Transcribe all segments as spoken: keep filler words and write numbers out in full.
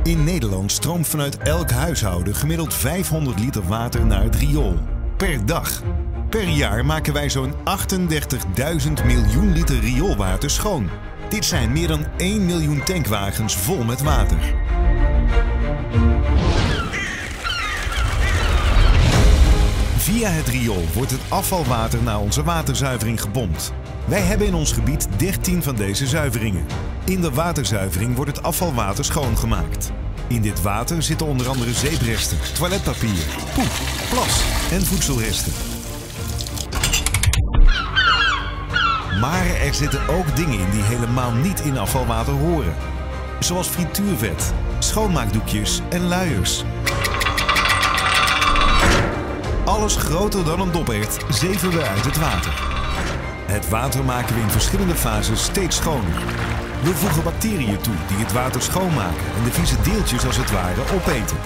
In Nederland stroomt vanuit elk huishouden gemiddeld vijfhonderd liter water naar het riool. Per dag. Per jaar maken wij zo'n achtendertigduizend miljoen liter rioolwater schoon. Dit zijn meer dan één miljoen tankwagens vol met water. Via het riool wordt het afvalwater naar onze waterzuivering gepompt. Wij hebben in ons gebied dertien van deze zuiveringen. In de waterzuivering wordt het afvalwater schoongemaakt. In dit water zitten onder andere zeepresten, toiletpapier, poep, plas en voedselresten. Maar er zitten ook dingen in die helemaal niet in afvalwater horen. Zoals frituurvet, schoonmaakdoekjes en luiers. Alles groter dan een dopert zeven we uit het water. Het water maken we in verschillende fases steeds schoner. We voegen bacteriën toe die het water schoonmaken en de vieze deeltjes als het ware opeten.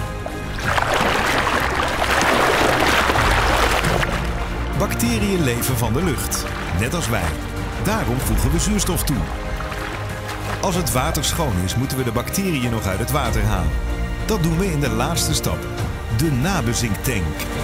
Bacteriën leven van de lucht, net als wij. Daarom voegen we zuurstof toe. Als het water schoon is, moeten we de bacteriën nog uit het water halen. Dat doen we in de laatste stap, de nabezinktank.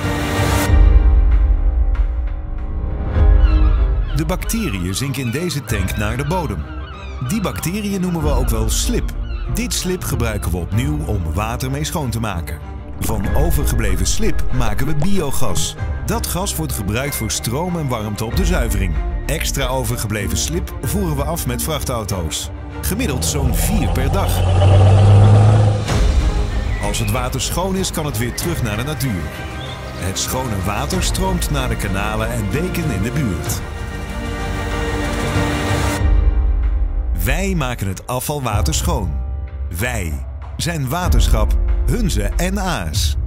De bacteriën zinken in deze tank naar de bodem. Die bacteriën noemen we ook wel slib. Dit slib gebruiken we opnieuw om water mee schoon te maken. Van overgebleven slib maken we biogas. Dat gas wordt gebruikt voor stroom en warmte op de zuivering. Extra overgebleven slib voeren we af met vrachtauto's. Gemiddeld zo'n vier per dag. Als het water schoon is, kan het weer terug naar de natuur. Het schone water stroomt naar de kanalen en beken in de buurt. Wij maken het afvalwater schoon. Wij zijn Waterschap Hunze en Aas.